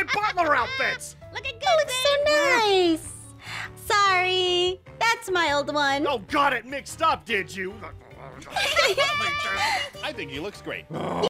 Butler outfits! Looking good, looks so nice. Sorry, that's my old one. Oh, got it mixed up, did you? I think he looks great.